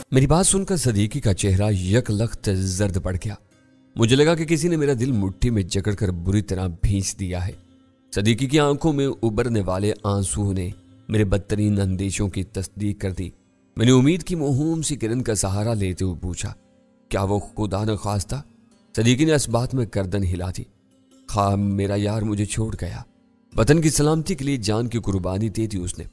मेरी बात सुनकर सदीकी का चेहरा यकलख्त जर्द पड़ गया। मुझे लगा कि किसी ने मेरा दिल मुट्ठी में जकड़कर बुरी तरह भींच दिया है। सदीकी की आंखों में उबरने वाले आंसू ने मेरे बदतरीन अंदेशों की तस्दीक कर दी। मैंने उम्मीद की मोहूम सी किरण का सहारा लेते हुए पूछा, क्या वो खुदा न खास्ता? सदीकी ने इस बात में गर्दन हिला दी। खा मेरा यार मुझे छोड़ गया। वतन की सलामती के लिए जान की कुर्बानी दे दी उसने।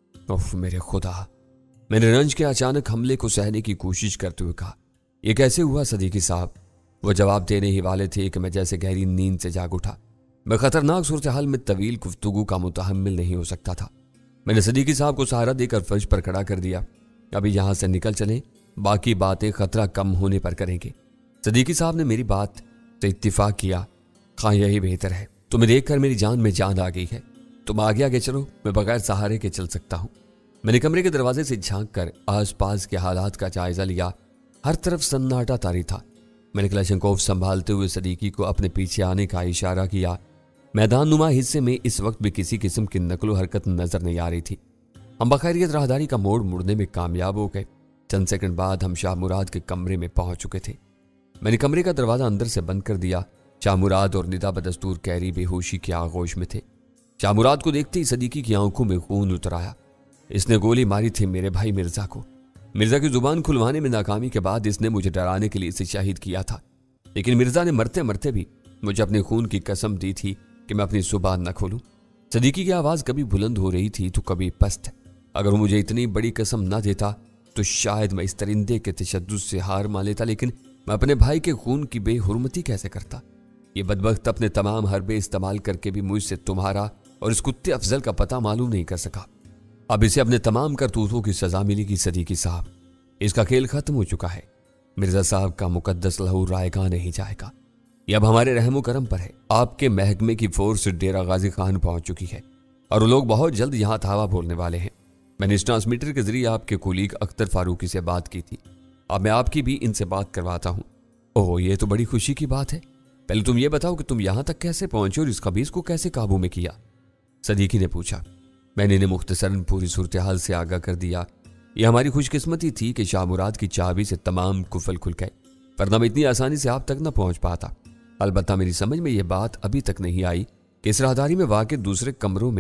उफ मेरे खुदा। मैंने रंज के अचानक हमले को सहने की कोशिश करते हुए कहा, यह कैसे हुआ सदीकी साहब? वो जवाब देने ही वाले थे कि मैं जैसे गहरी नींद से जाग उठा। मैं खतरनाक सूरत हाल में तवील गुफ्तगू का मुतहम्मिल नहीं हो सकता था। मैंने सदीकी साहब को सहारा देकर फर्श पर खड़ा कर दिया। अभी यहां से निकल चलें, बाकी बातें खतरा कम होने पर करेंगे। सदीकी साहब ने मेरी बात से इत्तिफाक किया। हाँ यही बेहतर है। तुम्हें देखकर मेरी जान में जान आ गई है। तुम आगे आगे चलो, मैं बगैर सहारे के चल सकता हूं। मैंने कमरे के दरवाजे से झांक कर आसपास के हालात का जायजा लिया। हर तरफ सन्नाटा तारी था। मैंने क्लाशनकोव संभालते हुए सदीकी को अपने पीछे आने का इशारा किया। मैदान नुमा हिस्से में इस वक्त भी किसी किस्म की नकलो हरकत नजर नहीं आ रही थी। हम बखैरियत राहदारी का मोड़ मुड़ने में कामयाब हो गए। चंद सेकंड बाद हम शाह मुराद के कमरे में पहुंच चुके थे। मैंने कमरे का दरवाजा अंदर से बंद कर दिया। शाह मुराद और निदा बदस्तूर कैरी बेहोशी के आगोश में थे। शाह मुराद को देखते ही सदीकी की आंखों में खून उतर आया। इसने गोली मारी थी मेरे भाई मिर्जा को। मिर्जा की जुबान खुलवाने में नाकामी के बाद इसने मुझे डराने के लिए इसे शहीद किया था। लेकिन मिर्जा ने मरते मरते भी मुझे अपने खून की कसम दी थी कि मैं अपनी जुबान न खोलूं। सदीकी की आवाज कभी बुलंद हो रही थी तो कभी पस्त। अगर वो मुझे इतनी बड़ी कसम न देता तो शायद मैं इस परिंदे के तशद्दुद से हार मान लेता, लेकिन मैं अपने भाई के खून की बेहुरमती कैसे करता? ये बदबख्त अपने तमाम हरबे इस्तेमाल करके भी मुझसे तुम्हारा और इस कुत्ते अफजल का पता मालूम नहीं कर सका। अब इसे अपने तमाम करतूतों की सजा मिलेगी सदीकी साहब। इसका खेल खत्म हो चुका है। मिर्जा साहब का मुकद्दस लहू रायगा नहीं जाएगा। ये अब हमारे रहमो करम पर है। आपके महकमे की फोर्स डेरा गाजी खान पहुंच चुकी है और लोग बहुत जल्द यहां धावा बोलने वाले हैं। मैंने इस ट्रांसमीटर के जरिए आपके कुलीग अख्तर फारूकी से बात की थी। अब मैं आपकी भी इनसे बात करवाता हूं। ओह ये तो बड़ी खुशी की बात है। पहले तुम ये बताओ कि तुम यहां तक कैसे पहुंचे और इस खबीज को कैसे काबू में किया? सदीकी ने पूछा। मैंने इन्हें मुख्तसरन पूरी सूरत हाल से आगाह कर दिया। यह हमारी खुशकिस्मती थी कि शाह मुराद की चाबी से तमाम कुफल खुल गए, वरना मैं इतनी आसानी से आप तक न पहुंच पाता। अलबत्ता मेरी समझ में यह बात अभी तक नहीं आई कि इस राहदारी में वाक़ दूसरे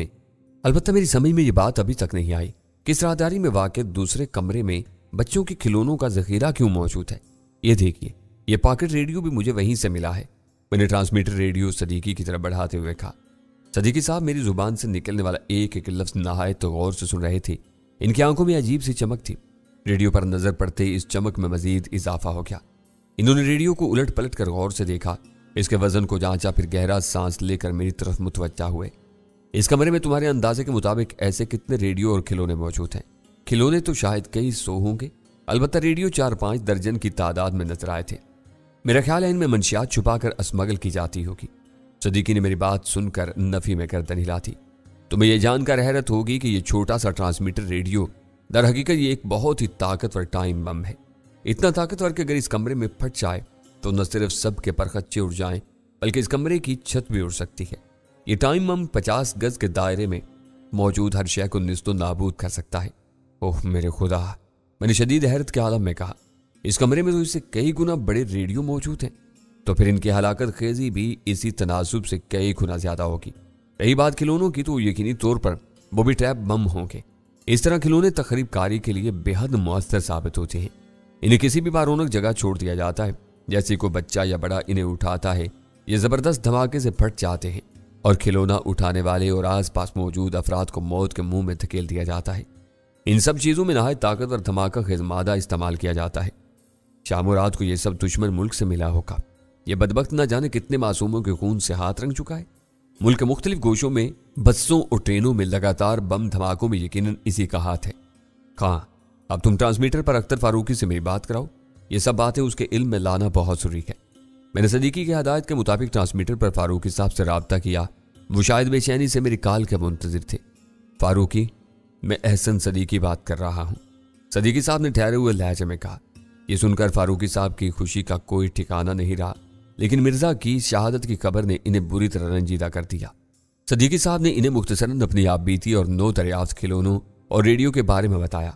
कमरे में बच्चों के खिलौनों का जखीरा क्यों मौजूद है। ये देखिए, ये पॉकेट रेडियो भी मुझे वहीं से मिला है। मैंने ट्रांसमीटर रेडियो सदीकी की तरफ बढ़ाते हुए कहा। सदीकी साहब मेरी जुबान से निकलने वाला एक एक लफ्ज नहायत गौर से सुन रहे थे। इनकी आंखों में अजीब सी चमक थी। रेडियो पर नजर पड़ते ही इस चमक में मजीद इजाफा हो गया। इन्होंने रेडियो को उलट पलट कर गौर से देखा, इसके वजन को जांचा, फिर गहरा सांस लेकर मेरी तरफ मुतवज्जा हुए। इस कमरे में तुम्हारे अंदाजे के मुताबिक ऐसे कितने रेडियो और खिलौने मौजूद हैं? खिलौने तो शायद कई 100 होंगे, अलबत्ता रेडियो 4-5 दर्जन की तादाद में नजर आए थे। मेरा ख्याल है इनमें मंशियात छुपाकर अस्मगल की जाती होगी। सदीकी ने मेरी बात सुनकर नफी में गर्दन हिला दी। तुम्हें यह जानकर हैरत होगी कि यह छोटा सा ट्रांसमीटर रेडियो दर हकीकत ये एक बहुत ही ताकतवर टाइम बम है। इतना ताकतवर कि अगर इस कमरे में फट जाए तो न सिर्फ सबके परखच्चे उड़ जाएं, बल्कि इस कमरे की छत भी उड़ सकती है। ये टाइम बम 50 गज के दायरे में मौजूद हर शय को निस्तो नाबूद कर सकता है। ओह मेरे खुदा, मैंने शदीद हैरत के आलम में कहा। इस कमरे में तो इससे कई गुना बड़े रेडियो मौजूद हैं, तो फिर इनकी हलाकत खेजी भी इसी तनासुब से कई गुना ज्यादा होगी। रही बात खिलौनों की, तो यकीनी तौर पर वो भी ट्रैप बम होंगे। इस तरह खिलौने तखरीब कारी के लिए बेहद मुअस्सर साबित होते हैं। इन्हें किसी भी बारोनक जगह छोड़ दिया जाता है, जैसे कोई बच्चा या बड़ा इन्हें उठाता है, ये जबरदस्त धमाके से फट जाते हैं और खिलौना उठाने वाले और आसपास मौजूद अफराद को मौत के मुंह में धकेल दिया जाता है। इन सब चीजों में नहायत ताकतवर धमाका खेज मादा इस्तेमाल किया जाता है। शाह मुराद को यह सब दुश्मन मुल्क से मिला होगा। यह बदबख्त न जाने कितने मासूमों के खून से हाथ रंग चुका है। मुल्क के मुख्तलिफ गोशों में बसों और ट्रेनों में लगातार बम धमाकों में यकीनन इसी का हाथ है। कहाँ, अब तुम ट्रांसमीटर पर अख्तर फारूकी से मेरी बात कराओ। ये सब बातें उसके इल्म में लाना बहुत जरूरी है। मैंने सदीकी की हदायत के मुताबिक ट्रांसमीटर पर फारूकी साहब से राब्ता किया। वो शायद बेचैनी से मेरी कॉल के मुंतजिर थे। फारूकी, मैं एहसन सदीकी बात कर रहा हूँ, सदीकी साहब ने ठहरे हुए लहजे में कहा। यह सुनकर फारूकी साहब की खुशी का कोई ठिकाना नहीं रहा, लेकिन मिर्जा की शहादत की खबर ने इन्हें बुरी तरह रंजीदा कर दिया। सदीकी साहब ने इन्हें मुख्तसरन अपनी आप बीती और 9 दरियाफ्त खिलौनों और रेडियो के बारे में बताया।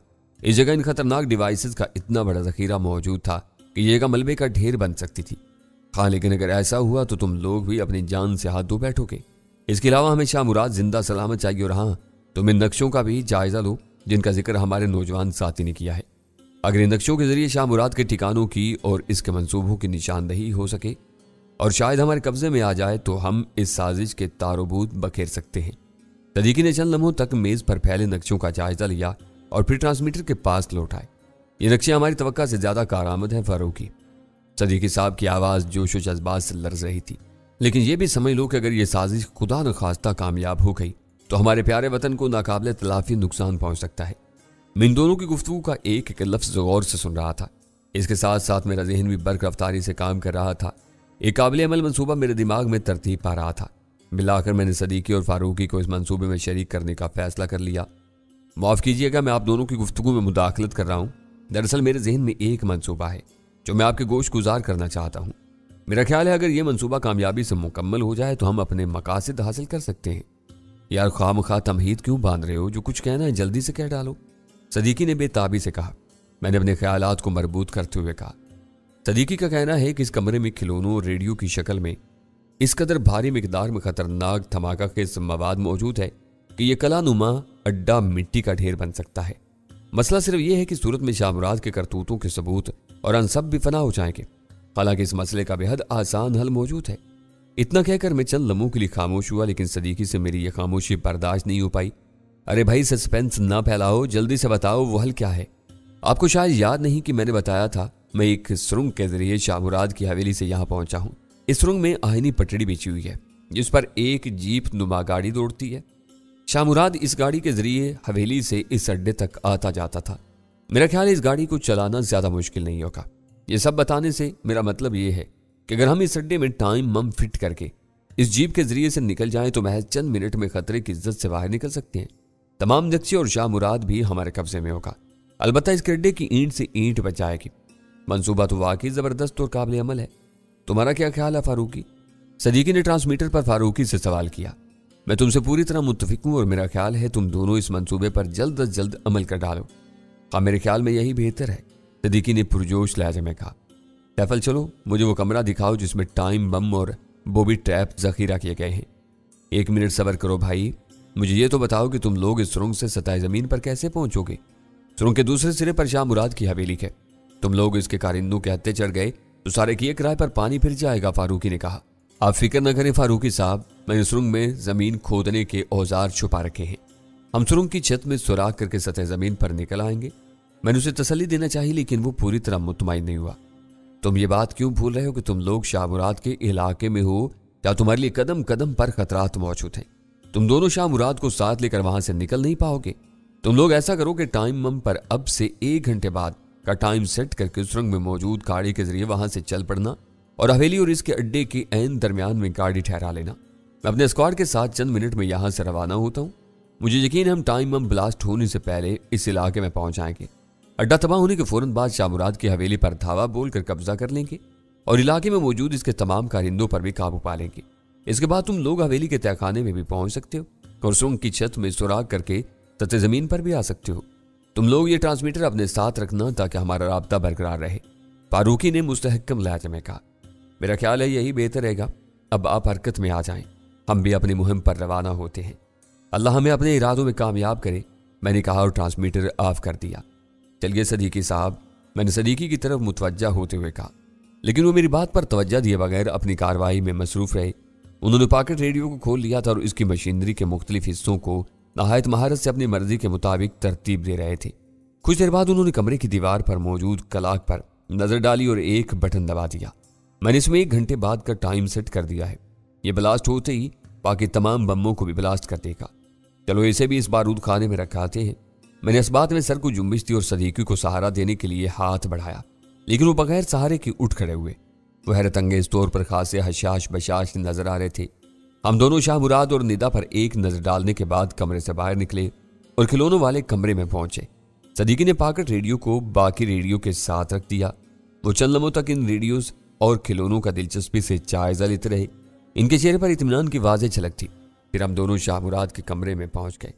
इस जगह इन खतरनाक डिवाइसेस का इतना बड़ा जखीरा मौजूद था कि ये जगह मलबे का ढेर बन सकती थी। हाँ, लेकिन अगर ऐसा हुआ तो तुम लोग भी अपनी जान से हाथ धो बैठोगे। इसके अलावा हमें शाह मुराद जिंदा सलामत चाहिए। और हाँ, तुम इन नक्शों का भी जायजा लो जिनका जिक्र हमारे नौजवान साथी ने किया है। अगर इन नक्शों के जरिए शाह मुराद के ठिकानों की और इसके मंसूबों की निशानदही हो सके और शायद हमारे कब्जे में आ जाए तो हम इस साजिश के तारोबूत बखेर सकते हैं। सदीकी ने चंद लम्हों तक मेज पर फैले नक्शों का जायजा लिया और फिर ट्रांसमीटर के पास लौट आए। ये नक्शे हमारी तवक्का से ज्यादा कारआमद है फारूकी। सदीकी साहब की आवाज जोश व जज्बात से लर्ज रही थी। लेकिन यह भी समझ लो कि अगर ये साजिश खुदा न खास्ता कामयाब हो गई तो हमारे प्यारे वतन को नाकाबिले तलाफी नुकसान पहुंच सकता है। मैं इन दोनों की गुफ्तगू का एक एक लफ्ज गौर से सुन रहा था। इसके साथ साथ मेरा जहन भी बर्क रफ्तारी से काम कर रहा था। एक काबिल अमल मंसूबा मेरे दिमाग में तरतीब पा रहा था। मिलाकर मैंने सदीकी और फारूकी को इस मंसूबे में शरीक करने का फैसला कर लिया। माफ़ कीजिएगा, मैं आप दोनों की गुफ्तगू में मुदाखलत कर रहा हूँ। दरअसल मेरे जहन में एक मंसूबा है जो मैं आपके गोश गुजार करना चाहता हूँ। मेरा ख्याल है अगर यह मंसूबा कामयाबी से मुकम्मल हो जाए तो हम अपने मकासद हासिल कर सकते हैं। यार, खामखा तमहीद क्यों बांध रहे हो? जो कुछ कहना है जल्दी से कह डालो, सदीकी ने बेताबी से कहा। मैंने अपने ख्यालात को मरबूत करते हुए कहा, सदीकी का कहना है कि इस कमरे में खिलौनों और रेडियो की शक्ल में इस कदर भारी मिकदार में खतरनाक धमाका के मवाद मौजूद है कि यह कलानुमा अड्डा मिट्टी का ढेर बन सकता है। मसला सिर्फ यह है कि सूरत में शाह मुराद के करतूतों के सबूत और अनसब भी फना हो जाएंगे। हालांकि इस मसले का बेहद आसान हल मौजूद है। इतना कहकर मैं चंद लम्हों के लिए खामोश हुआ, लेकिन सदीकी से मेरी यह खामोशी बर्दाश्त नहीं हो पाई। अरे भाई, सस्पेंस ना फैलाओ, जल्दी से बताओ वो हल क्या है। आपको शायद याद नहीं कि मैंने बताया था मैं एक सुरंग के जरिए शाह मुराद की हवेली से यहाँ पहुंचा हूँ। इस सुरंग में आईनी पटड़ी बिछी हुई है जिस पर एक जीप नुमा गाड़ी दौड़ती है। शाह मुराद इस गाड़ी के जरिए हवेली से इस अड्डे तक आता जाता था। मेरा ख्याल है इस गाड़ी को चलाना ज्यादा मुश्किल नहीं होगा। ये सब बताने से मेरा मतलब ये है कि अगर हम इस अड्डे में टाइम बम फिट करके इस जीप के जरिए से निकल जाएं तो महज चंद मिनट में खतरे की इज्जत से बाहर निकल सकते हैं। तमाम नक्शे और शाह मुराद भी हमारे कब्जे में होगा। अलबत्ता इस अड्डे की ईंट से ईंट बच जाएगी। मंसूबा तो वाकई जबरदस्त और काबिल अमल है। तुम्हारा क्या ख्याल है फारूकी? सदीकी ने ट्रांसमीटर पर फारूकी से सवाल किया। मैं तुमसे पूरी तरह मुत्तफिक हूं और मेरा ख्याल है तुम दोनों इस मंसूबे पर जल्द अज जल्द अमल कर डालो। हाँ, मेरे ख्याल में यही बेहतर है, सदीकी ने पुरजोश लहजे में कहा। सैफल, चलो मुझे वो कमरा दिखाओ जिसमें टाइम बम और बोबी ट्रैप जखीरा किए गए हैं। 1 मिनट सब्र करो भाई, मुझे ये तो बताओ कि तुम लोग इस सुरंग से सतह जमीन पर कैसे पहुंचोगे? सुरंग के दूसरे सिरे पर शाह मुराद की हवेली है। तुम लोग इसके कारिंदों के हत्थे चढ़ गए तो सारे किए किराए पर पानी फिर जाएगा, फारूकी ने कहा। आप फिक्र न करें फारूकी साहब, मैंने सुरंग में जमीन खोदने के औजार छुपा रखे हैं। हम सुरंग की छत में सुराख करके सतह जमीन पर निकल आएंगे। मैंने उसे तसल्ली देना चाहिए लेकिन वो पूरी तरह मुतमईन नहीं हुआ। तुम ये बात क्यों भूल रहे हो कि तुम लोग शाह मुराद के इलाके में हो या तुम्हारे लिए कदम कदम पर खतरात मौजूद हैं। तुम दोनों शाह मुराद को साथ लेकर वहां से निकल नहीं पाओगे। तुम लोग ऐसा करो कि टाइम बम पर अब से 1 घंटे बाद का टाइम सेट करके सुरंग में मौजूद गाड़ी के जरिए वहां से चल पड़ना और हवेली और इसके अड्डे के ऐन दरमियान में गाड़ी ठहरा लेना। मैं अपने स्क्वाड के साथ चंद मिनट में यहां से रवाना होता हूं। मुझे यकीन है हम टाइम बम ब्लास्ट होने से पहले इस इलाके में पहुंच जाएंगे। अड्डा तबाह होने के फौरन बाद शाह मुराद की हवेली पर धावा बोलकर कब्जा कर लेंगे और इलाके में मौजूद इसके तमाम कारिंदों पर भी काबू पा लेंगे। इसके बाद तुम लोग हवेली के तहखाने में भी पहुंच सकते हो और सुरंग की छत में सुराख करके सतह जमीन पर भी आ सकते हो। तुम लोग ये ट्रांसमीटर अपने साथ रखना ताकि हमारा राब्ता बरकरार रहे, फारूकी ने मुस्तहकम लहजे में कहा। मेरा ख्याल है यही बेहतर रहेगा। अब आप हरकत में आ जाएं, हम भी अपनी मुहिम पर रवाना होते हैं। अल्लाह हमें अपने इरादों में कामयाब करे, मैंने कहा और ट्रांसमीटर ऑफ कर दिया। चलिए सदीकी साहब, मैंने सदीकी की तरफ मुतवज्जा होते हुए कहा, लेकिन वो मेरी बात पर तवज्जो दिए बगैर अपनी कार्रवाई में मसरूफ रहे। उन्होंने पॉकेट रेडियो को खोल लिया था और इसकी मशीनरी के मुख्तलिफ हिस्सों को नहायत महारत से अपनी मर्जी के मुताबिक तरतीब दे रहे थे। कुछ देर बाद उन्होंने कमरे की दीवार पर मौजूद क्लॉक पर नजर डाली और एक बटन दबा दिया। मैंने इसमें 1 घंटे बाद का टाइम सेट कर दिया है। ये ब्लास्ट होते ही बाकी तमाम बमों को भी ब्लास्ट कर देगा। चलो इसे भी इस बारूद खाने में रखाते हैं। मैंने इस बात में सर को जुम्बिश दी और सदीकी को सहारा देने के लिए हाथ बढ़ाया, लेकिन वो बगैर सहारे के उठ खड़े हुए। वो हैरत अंगेज तौर पर खासे हशाश बशाश नजर आ रहे थे। हम दोनों शाह मुराद और निदा पर एक नजर डालने के बाद कमरे से बाहर निकले और खिलौनों वाले कमरे में पहुंचे। सदीकी ने पॉकेट रेडियो को बाकी रेडियो के साथ रख दिया। वो चंद लम्हों तक इन रेडियोज और खिलौनों का दिलचस्पी से जायजा लेते रहे। इनके चेहरे पर इत्मीनान की वाज़ेह झलक थी। फिर हम दोनों शाह मुराद के कमरे में पहुंच गए।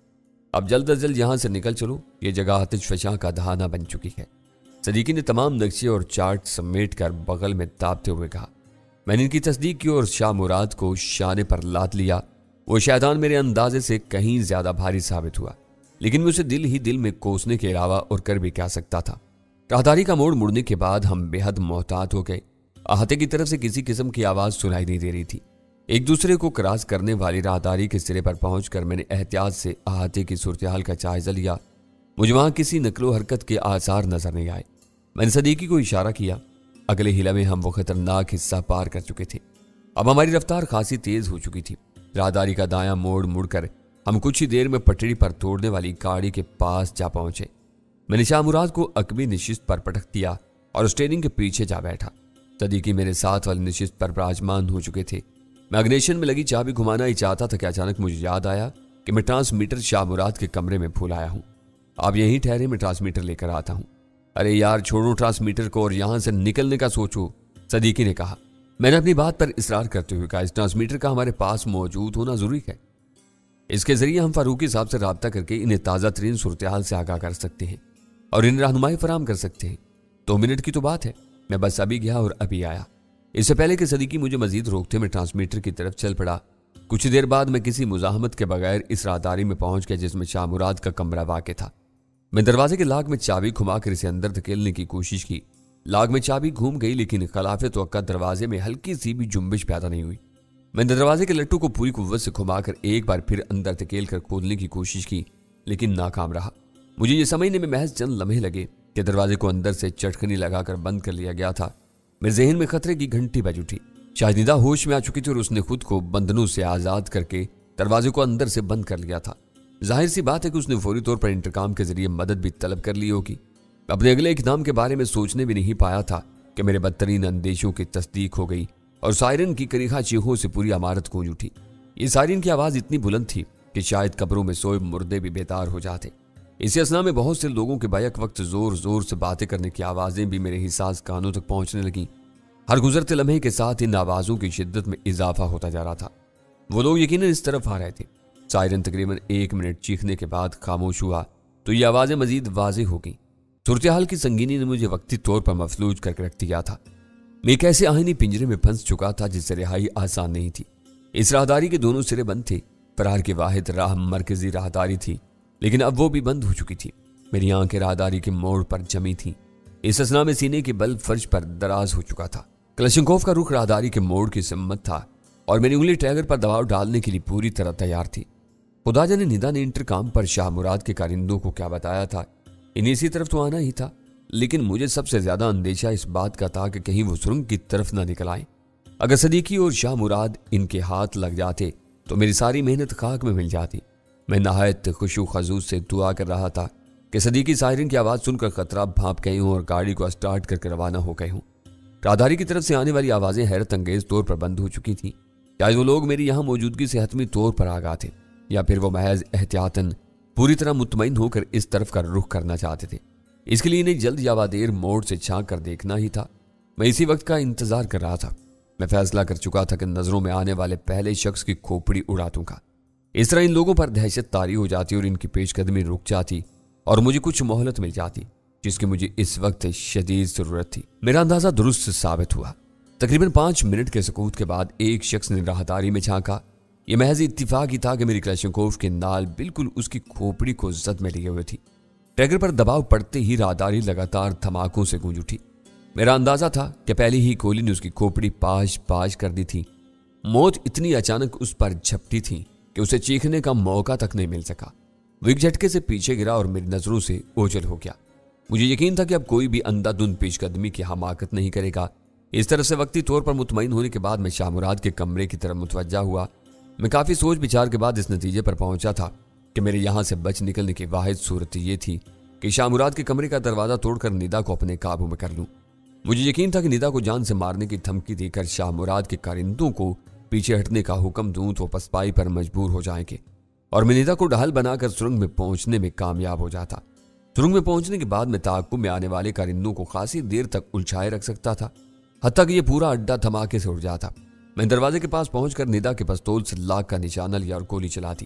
अब जल्द अज जल्द यहाँ से निकल चलो, ये जगह आतिश फशां का दहाना बन चुकी है। सदीकी ने तमाम नक्शे और चार्ट समेट कर बगल में दाबते हुए कहा। मैंने इनकी तस्दीक की और शाह मुराद को शाने पर लाद लिया। वो शैतान मेरे अंदाजे से कहीं ज्यादा भारी साबित हुआ, लेकिन मैं उसे दिल ही दिल में कोसने के अलावा और कर भी क्या सकता था। राहदारी का मोड़ मुड़ने के बाद हम बेहद मोहतात हो गए। अहाते की तरफ से किसी किस्म की आवाज सुनाई नहीं दे रही थी। एक दूसरे को क्रॉस करने वाली राहदारी के सिरे पर पहुंचकर मैंने एहतियात से अहाते की सूरत-ए-हाल का जायजा लिया। मुझे वहां किसी नकलो हरकत के आसार नजर नहीं आए। मैंने सदीकी को इशारा किया। अगले हिला में हम वो खतरनाक हिस्सा पार कर चुके थे। अब हमारी रफ्तार खासी तेज हो चुकी थी। राहदारी का दायां मोड़ मुड़कर हम कुछ ही देर में पटड़ी पर तोड़ने वाली गाड़ी के पास जा पहुंचे। मैंने शाह मुराद को अकबी नशिस्त पर पटक दिया और स्टीयरिंग के पीछे जा बैठा। सदीकी मेरे साथ वाली नशिस्त पर विराजमान हो चुके थे। मैं इग्निशन में लगी चाबी घुमाना ही चाहता था कि अचानक मुझे याद आया कि मैं ट्रांसमीटर शाह मुराद के कमरे में भूल आया हूं। आप यहीं ठहरे, मैं ट्रांसमीटर लेकर आता हूं। अरे यार छोड़ो ट्रांसमीटर को और यहां से निकलने का सोचो, सदीकी ने कहा। मैंने अपनी बात पर इसरार करते हुए कहा, इस ट्रांसमीटर का हमारे पास मौजूद होना जरूरी है। इसके जरिए हम फारूकी साहब से राब्ता करके इन्हें ताज़ा तरीन सूरत-ए-हाल से आगाह कर सकते हैं और इन्हें रहनुमाई फराहम कर सकते हैं। 2 मिनट की तो बात है। मैं बस अभी गया और अभी आया। इससे पहले कि सदीकी मुझे मजीद रोकते मैं ट्रांसमीटर की तरफ चल पड़ा। कुछ देर बाद मैं किसी मुजाहमत के बगैर इस राहदारी में पहुंच गया जिसमें शाह मुराद का कमरा वाक़ था। मैं दरवाजे के लाग में चाबी घुमाकर इसे अंदर धकेलने की कोशिश की। लाग में चाबी घूम गई, लेकिन खिलाफे तवक्का दरवाजे में हल्की सी भी जुम्बिश पैदा नहीं हुई। मैंने दरवाजे के लट्टू को पूरी कुव्वत से घुमाकर एक बार फिर अंदर धकेल कर खोलने की कोशिश की, लेकिन नाकाम रहा। मुझे ये समझने में महज चंद लम्हे लगे कि दरवाजे को अंदर से चटखनी लगाकर बंद कर लिया गया था। मेरे जहन में खतरे की घंटी बज उठी। शाहिदा होश में आ चुकी थी और उसने खुद को बंधनों से आजाद करके दरवाजे को अंदर से बंद कर लिया था। जाहिर सी बात है कि उसने फौरी तौर पर इंतकाम के जरिए मदद भी तलब कर ली होगी। अपने अगले इक़दाम के बारे में सोचने भी नहीं पाया था कि मेरे बदतरीन अंदेशों की तस्दीक हो गई और सायरन की करीखा चीखों से पूरी इमारत गूंज उठी। ये सायरन की आवाज़ इतनी बुलंद थी कि शायद कब्रों में सोए मुर्दे भी बेदार हो जाते। इसी असना में बहुत से लोगों के बैक वक्त जोर जोर से बातें करने की आवाज़ें भी मेरे हिसास कानों तक पहुंचने लगीं। हर गुजरते लम्हे के साथ इन आवाज़ों की शिद्दत में इजाफा होता जा रहा था। वो लोग यकीनन इस तरफ आ रहे थे। सायरन तकरीबन 1 मिनट चीखने के बाद खामोश हुआ तो ये आवाज़ें मजीद वाज़ेह हो गईं। सूरत-ए-हाल की संगीनी ने मुझे वक्ती तौर पर मफलूज करके रख दिया था। मैं एक ऐसे आहिनी पिंजरे में फंस चुका था जिससे रिहाई आसान नहीं थी। इस राहदारी के दोनों सिरे बंद थे। फरार की वाहिद राह मरकजी राहदारी थी, लेकिन अब वो भी बंद हो चुकी थी। मेरी आंखें राहदारी के मोड़ पर जमी थीं। इस असना में सीने के बल फर्श पर दराज हो चुका था। कलशनकोफ का रुख राहदारी के मोड़ की सम्मत था और मेरी उंगली ट्रैगर पर दबाव डालने के लिए पूरी तरह तैयार थी। खुदा जाने निदा ने इंटरकॉम पर शाह मुराद के कारिंदों को क्या बताया था। इन्हें इसी तरफ तो आना ही था, लेकिन मुझे सबसे ज्यादा अंदेशा इस बात का था कि कहीं वो सुरंग की तरफ ना निकल आए। अगर सदीकी और शाह मुराद इनके हाथ लग जाते तो मेरी सारी मेहनत खाक में मिल जाती। मैं नहायत खुशू खजूज से दुआ कर रहा था कि सदीकी सायरन की आवाज़ सुनकर खतरा भाप गए हूँ और गाड़ी को स्टार्ट करके रवाना हो गए हूँ। राहदारी की तरफ से आने वाली आवाज़ें हैरत अंगेज तौर पर बंद हो चुकी थीं। शायद वो लोग मेरी यहाँ मौजूदगी से हतमी तौर पर आगाह थे, या फिर वो महज एहतियातन पूरी तरह मुतमईन होकर इस तरफ का रुख करना चाहते थे। इसके लिए इन्हें जल्द या देर मोड़ से झांक कर देखना ही था। मैं इसी वक्त का इंतजार कर रहा था। मैं फैसला कर चुका था कि नजरों में आने वाले पहले शख्स की खोपड़ी उड़ा दूंगा। इस तरह इन लोगों पर दहशत तारी हो जाती और इनकी पेशकदमी रुक जाती और मुझे कुछ मोहलत मिल जाती, जिसकी मुझे इस वक्त शदीद जरूरत थी। मेरा अंदाजा दुरुस्त साबित हुआ। तकरीबन 5 मिनट के सकूत के बाद एक शख्स ने राहदारी में झांका। यह महज इत्तिफाक ही था कि मेरी कलशनकोफ के नाल बिल्कुल उसकी खोपड़ी को जद में लिए हुए थी। ट्रैगर पर दबाव पड़ते ही राहदारी लगातार धमाकों से गूंज उठी। मेरा अंदाजा था कि पहले ही गोली ने उसकी खोपड़ी पाश पाश कर दी थी। मौत इतनी अचानक उस पर झपटी थी कि उसे चीखने का मौका तक नहीं मिल सका। वो एक झटके से पीछे गिरा और मेरी नजरों से ओझल हो गया। मुझे यकीन था कि अब कोई भी अंधाधुंध पेशकदमी की हमाकत नहीं करेगा। इस तरह से वक्ती तौर पर मुतमईन होने के बाद मैं शाह मुराद के कमरे की तरफ मुतवज्जा हुआ। मैं काफी सोच विचार के बाद इस नतीजे पर पहुंचा था कि मेरे यहां से बच निकलने की वाहिद सूरत ये थी कि शाह मुराद के कमरे का दरवाजा तोड़कर निदा को अपने काबू में कर लूं। मुझे यकीन था कि निदा को जान से मारने की धमकी देकर शाह मुराद के कारिंदों को पीछे हटने का हुक्म दूं तो पसपाई पर मजबूर हो जाएंगे और मैं निदा को ढाल बनाकर सुरंग में पहुंचने में कामयाब हो जाता। सुरंग में पहुंचने के बाद मैं ताक़ुब में आने वाले कारिंदों को खासी देर तक उलझाए रख सकता था, हत्ता कि यह पूरा अड्डा धमाके से उड़ जाता। मैं दरवाजे के पास पहुंचकर निदा के पिस्तौल से लाख का निशाना लिया और गोली चला दी।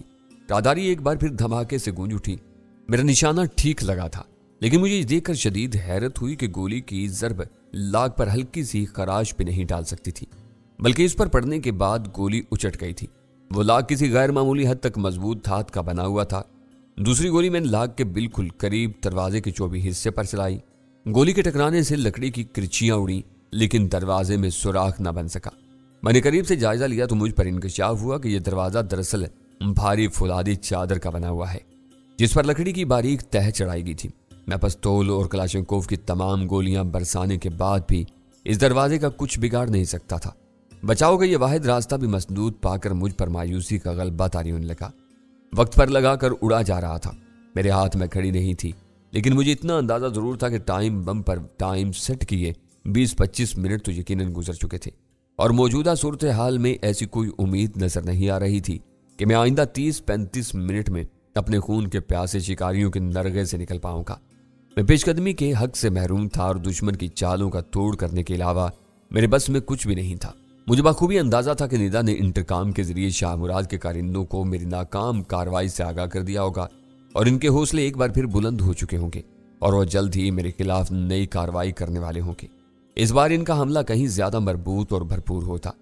राहदारी एक बार फिर धमाके से गूंज उठी। मेरा निशाना ठीक लगा था, लेकिन मुझे ये देखकर शदीद हैरत हुई कि गोली की ज़रब लाग पर हल्की सी खराश भी नहीं डाल सकती थी, बल्कि इस पर पड़ने के बाद गोली उचट गई थी। वो लाग किसी गैर मामूली हद तक मजबूत धात का बना हुआ था। दूसरी गोली मैंने लाग के बिल्कुल करीब दरवाजे के 24 हिस्से पर चलाई। गोली के टकराने से लकड़ी की किरचियां उड़ी, लेकिन दरवाजे में सुराख न बन सका। मैंने करीब से जायजा लिया तो मुझ पर इंकशाफ हुआ कि यह दरवाजा दरअसल भारी फुलादी चादर का बना हुआ है, जिस पर लकड़ी की बारीक तह चढ़ाई गई थी। मैं पिस्तौल और कलाशनकोव की तमाम गोलियां बरसाने के बाद भी इस दरवाजे का कुछ बिगाड़ नहीं सकता था। बचाव का यह वाहिद रास्ता भी मसदूद पाकर मुझ पर मायूसी का गलबा तारी होने लगा। वक्त पर लगाकर उड़ा जा रहा था। मेरे हाथ में घड़ी नहीं थी, लेकिन मुझे इतना अंदाजा जरूर था कि टाइम बम पर टाइम सेट किए 20-25 मिनट तो यकीनन गुजर चुके थे, और मौजूदा सूरत हाल में ऐसी कोई उम्मीद नजर नहीं आ रही थी कि मैं आइंदा 30-35 मिनट में अपने खून के प्यासे शिकारियों के नरगे से निकल पाऊंगा। मैं पेशकदमी के हक से महरूम था और दुश्मन की चालों का तोड़ करने के अलावा मेरे बस में कुछ भी नहीं था। मुझे बखूबी अंदाजा था कि निदा ने इंतकाम के जरिए शाह मुराद के कारिंदों को मेरी नाकाम कार्रवाई से आगाह कर दिया होगा, और इनके हौसले एक बार फिर बुलंद हो चुके होंगे और वह जल्द ही मेरे खिलाफ नई कार्रवाई करने वाले होंगे। इस बार इनका हमला कहीं ज्यादा मरबूत और भरपूर होता।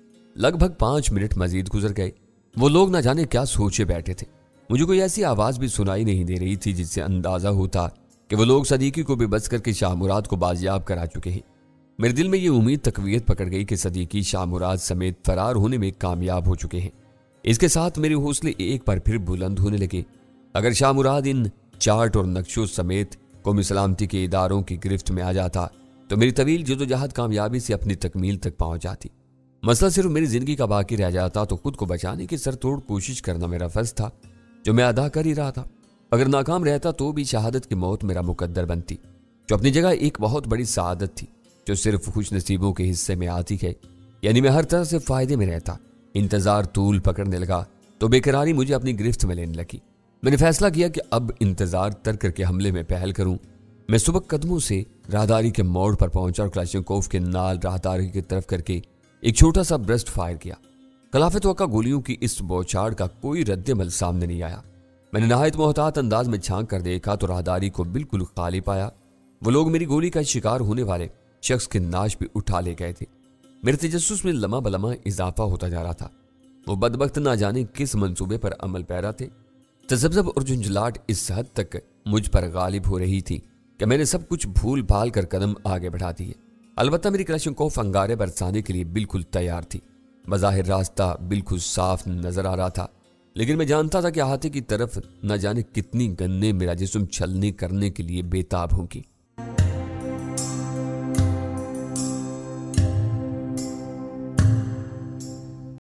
लगभग 5 मिनट मजीद गुजर गए। वो लोग न जाने क्या सोचे बैठे थे। मुझे कोई ऐसी आवाज भी सुनाई नहीं दे रही थी जिससे अंदाजा होता कि वो लोग सदीकी को बेबस करके शाह मुराद को बाजियाब करा चुके हैं। मेरे दिल में ये उम्मीद तकवीत पकड़ गई कि सदीकी शाह मुराद समेत फरार होने में कामयाब हो चुके हैं। इसके साथ मेरे हौसले एक बार फिर बुलंद होने लगे। अगर शाह मुराद इन चार्ट और नक्शों समेत कौमी सलामती के इदारों की गिरफ्त में आ जाता तो मेरी तवील जदोजहद कामयाबी से अपनी तकमील तक पहुंच जाती। मसला सिर्फ मेरी जिंदगी का बाकी रह जाता तो खुद को बचाने की सरतोड़ कोशिश करना मेरा फर्ज था, जो मैं अदा कर ही रहा था। अगर नाकाम रहता तो भी शहादत की मौत मेरा मुकद्दर बनती, जो अपनी जगह एक बहुत बड़ी सआदत थी जो सिर्फ खुश नसीबों के हिस्से में आती है। यानी मैं हर तरह से फायदे में रहता। इंतजार तूल पकड़ने लगा तो बेकरारी मुझे अपनी गिरफ्त में लेने लगी। मैंने फैसला किया कि अब इंतजार तर्क करके हमले में पहल करूं। मैं सुबह कदमों से राहदारी के मोड़ पर पहुंचा और कलाशनकोव के नाल राहदारी की तरफ करके एक छोटा सा ब्रस्ट फायर किया। खिलाफत वक़्ता गोलियों की इस बौछार का कोई रद्दमल सामने नहीं आया। मैंने नहायत मोहतात अंदाज में झांक कर देखा तो राहदारी को बिल्कुल खाली पाया। वो लोग मेरी गोली का शिकार होने वाले शख्स के नाश भी उठा ले गए थे। मेरे तजस्सुस में लम्हा बलम्हा इजाफा होता जा रहा था। वो बदबख्त ना जाने किस मंसूबे पर अमल पैरा थे। तजब्जब और झुंझलाहट इस हद तक मुझ पर गालिब हो रही थी कि मैंने सब कुछ भूल भाल कर कदम आगे बढ़ा दिए। अलबत्ता मेरी कलाशनकोव अंगारे बरसाने के लिए बिल्कुल तैयार थी। बज़ाहिर रास्ता बिल्कुल साफ नजर आ रहा था, लेकिन मैं जानता था कि अहाते की तरफ न जाने कितनी गन्ने मेरा जिस्म छलनी करने के लिए बेताब होंगी।